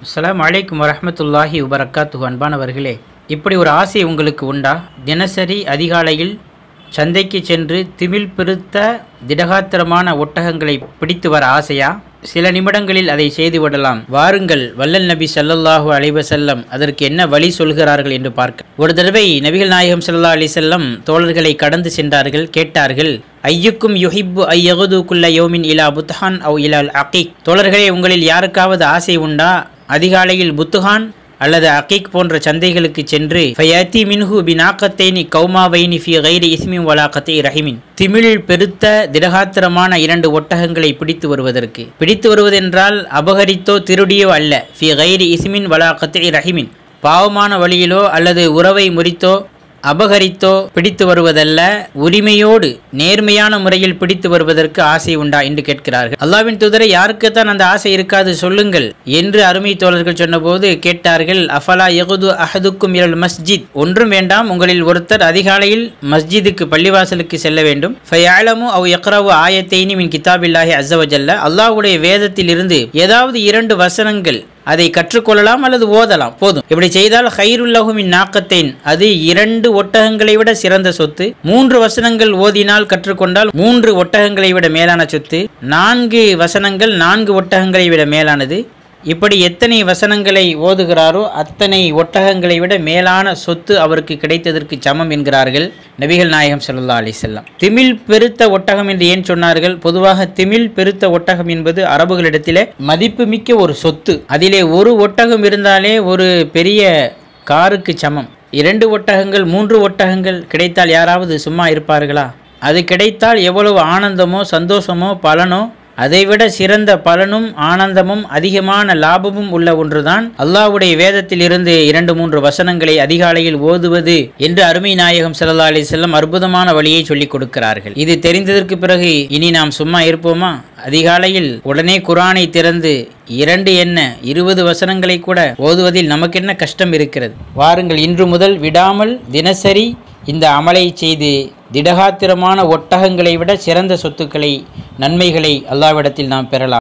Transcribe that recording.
அஸ்ஸலாமு அலைக்கும் வரஹ்மத்துல்லாஹி வபரகாத்துஹு. அன்பானவர்களே, இப்படி ஒரு ஆசை உங்களுக்கு உண்டா? தினசரி அதிகாலையில் சந்தைக்கு சென்று திமில் பெருத்த திடகாத்திரமான ஒட்டகங்களை பிடித்து வர ஆசையா? சில நிமிடங்களில் அதை செய்துவிடலாம். வாருங்கள், வல்லல் நபி ஸல்லல்லாஹு அலைஹி வஸல்லம் அதற்கு என்ன வழி சொல்கிறார்கள் என்று பார்க்க. ஒரு தடவை நபிகள் நாயகம் ஸல்லல்லாஹு அலைஹி வஸல்லம் தோழர்களை கடந்து சென்றார்கள். கேட்டார்கள், ஐயுக்கும் யுஹிப்பு ஐயகுது குல்ல யௌமின் இலா புத்ஹான் அவ் இலால் அகீக். தோழர்களே, உங்களில் யாருக்காவது ஆசை உண்டா அதிகாலையில் புத்துஹான் அல்லது அகீக் போன்ற சந்தைகளுக்கு சென்று ஃபயத்தி மின்ஹு பினாக்கத்தைனி கௌமாவைனி ஃபி கைரி இஸ்மின் வலாக்கத்தை ரஹிமின், திமிழ் பெருத்த திடகாத்திரமான 2 ஒட்டகங்களை பிடித்து வருவதென்றால் அபகரித்தோ திருடியோ அல்ல. ஃபி கைரி இஸ்மின் வலாக்கத்தை ரஹிமின், பாவமான வழியிலோ அல்லது உறவை முறித்தோ அபகரித்தோ பிடித்து வருவதல்ல, உரிமையோடு நேர்மையான முறையில் பிடித்து வருவதற்கு ஆசை உண்டா என்று கேட்கிறார்கள். அல்லாஹ்வின் தூதரை, யாருக்குத்தான் அந்த ஆசை இருக்காது சொல்லுங்கள் என்று அருமை தோழர்கள் சொன்னபோது கேட்டார்கள், அஃபலா யகுது அஹதுக்கும் இலல் மஸ்ஜித். ஒன்றும் வேண்டாம், உங்களில் ஒருத்தர் அதிகாலையில் மஸ்ஜிதுக்கு பள்ளிவாசலுக்கு செல்ல வேண்டும். ஃபயஅலமு அவ் யக்ரவு ஆயத்தைனி மின் கிதாபில்லாஹி அஸ்ஸ வஜல்ல, அல்லாஹ்வுடைய வேதத்தில் இருந்து ஏதாவது 2 வசனங்கள் அதை கற்றுக்கொள்ளலாம் அல்லது ஓதலாம், போதும். இப்படி செய்தால் ஹைருல்லஹு மின் நாக்கத்தைன், அது 2 ஒட்டகங்களை விட சிறந்த சொத்து. 3 வசனங்கள் ஓதினால் கற்றுக்கொண்டால் 3 ஒட்டகங்களை விட மேலான சொத்து. 4 வசனங்கள் 4 ஒட்டகங்களை விட மேலானது. இப்படி எத்தனை வசனங்களை ஓதுகிறாரோ அத்தனை ஒட்டகங்களை விட மேலான சொத்து அவருக்கு கிடைத்ததற்கு சமம் என்கிறார்கள் நபிகள் நாயகம் ஸல்லல்லாஹு அலைஹி வஸல்லம். திமில் பெருத்த ஒட்டகம் என்று ஏன் சொன்னார்கள்? பொதுவாக திமில் பெருத்த ஒட்டகம் என்பது அரபுகளிடத்திலே மதிப்புமிக்க ஒரு சொத்து. அதிலே ஒரு ஒட்டகம் இருந்தாலே ஒரு பெரிய காருக்கு சமம். 2 ஒட்டகங்கள் 3 ஒட்டகங்கள் கிடைத்தால் யாராவது சும்மா இருப்பார்களா? அது கிடைத்தால் எவ்வளவு ஆனந்தமோ சந்தோஷமோ பலனோ, அதைவிட சிறந்த பலனும் ஆனந்தமும் அதிகமான லாபமும் உள்ள ஒன்றுதான் அல்லாஹ்வுடைய வேதத்தில் இருந்து 2-3 வசனங்களை அதிகாலையில் ஓதுவது என்று அருமை நாயகம் ஸல்லல்லாஹு அலைஹி வஸல்லம் அற்புதமான வழியை சொல்லிக் கொடுக்கிறார்கள். இது தெரிந்ததற்கு பிறகு இனி நாம் சும்மா இருப்போமா? அதிகாலையில் உடனே குர்ஆனை திறந்து 2 என்ன 20 வசனங்களை கூட ஓதுவதில் நமக்கு என்ன கஷ்டம் இருக்கிறது? வாருங்கள், இன்று முதல் விடாமல் தினசரி இந்த அமலை செய்து திடகாத்திரமான ஒட்டகங்களை விட சிறந்த சொத்துக்களை, நன்மைகளை அல்லாஹ்விடத்தில் நாம் பெறலாம்.